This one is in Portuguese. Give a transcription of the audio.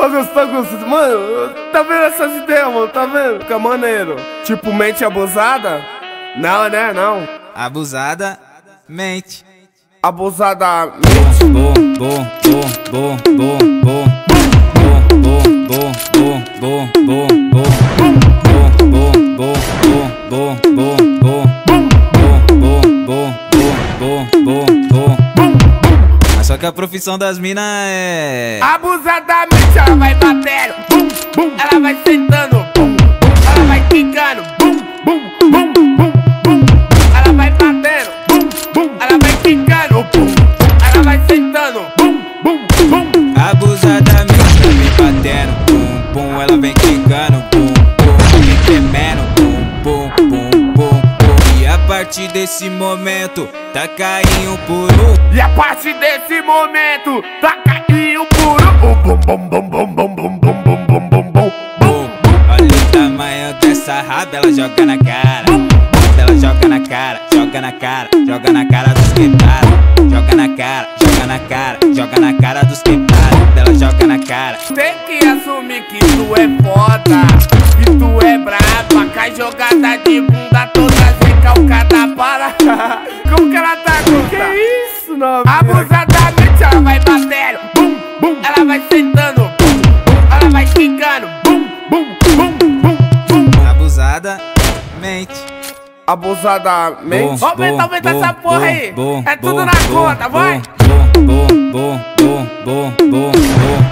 Ô, Gustavo, mano, tá vendo essas ideias, mano? Tá vendo? Fica maneiro. Tipo, mente abusada? Não, né? Não. Abusada, mente. Abusadamente. Só que a profissão das minas é Abusadamente, ela vai batendo, bum, bum. Ela vai sentando, bum, bum. Ela vai quicando, bum, bum, bum, bum, bum. Ela vai batendo, bum, bum. Ela vai quicando, bum. Ela vai sentando, bum, bum, bum. abusadamente, ela vem batendo, bum, bum. Ela vem quicando, bum, bum. Vem tremendo, bum, bum, bum, bum, bum. E a partir desse momento, tá caindo por um. E a partir desse momento, tá caindo por um. Bum, bum, bum, bum, bum, bum, bum, bum, bum, bum, bum. Olha o tamanho dessa raba, ela joga na cara. Ela joga na cara, joga na cara, joga na cara dos quebrados. Joga na cara, joga na cara, joga na cara dos quebrados. Ela joga na cara. Tem que assumir que tu é foda, que tu é braba. Cai jogada de bunda toda recalcada para. Como que ela tá, Gusta? Que isso, não? Abusadamente ela vai batendo, bum, bum. Ela vai sentando, bum, bum. Ela vai quicando, bum, bum, bum, bum, bum. Abusadamente. Abusadamente. Aumenta essa porra aí. É tudo na conta, vai.